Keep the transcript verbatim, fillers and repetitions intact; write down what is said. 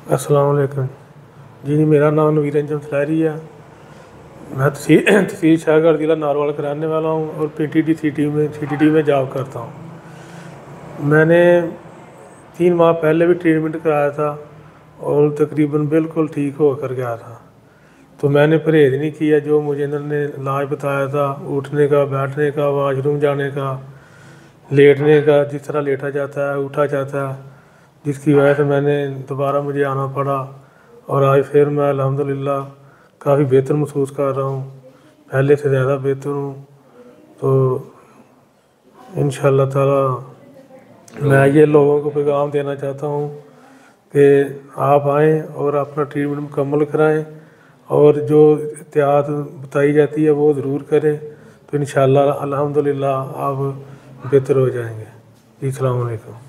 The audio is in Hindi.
अस्सलाम वालेकुम जी। मेरा नाम नवीर अंजम सलारी है। मैं तहसील तहसील शाहगढ़ ज़िला नारवाल का रहने वाला हूँ और पी टी डी सिटी में सी टी डी में जॉब करता हूँ। मैंने तीन माह पहले भी ट्रीटमेंट कराया था और तकरीबन बिल्कुल ठीक हो कर गया था। तो मैंने परहेज़ नहीं किया जो मुझे इन्होंने इलाज बताया था, उठने का, बैठने का, वाशरूम जाने का, लेटने का, जिस तरह लेटा जाता है उठा जाता है, जिसकी वजह से मैंने दोबारा मुझे आना पड़ा। और आज फिर मैं अल्हम्दुलिल्लाह काफ़ी बेहतर महसूस कर रहा हूँ, पहले से ज़्यादा बेहतर हूँ। तो इंशाअल्लाह ताला मैं ये लोगों को पैगाम देना चाहता हूँ कि आप आएँ और अपना ट्रीटमेंट मुकम्मल कराएँ और जो एहतियात बताई जाती है वो ज़रूर करें, तो इंशाअल्लाह अल्हम्दुलिल्लाह आप बेहतर हो जाएंगे। अस्सलाम वालेकुम।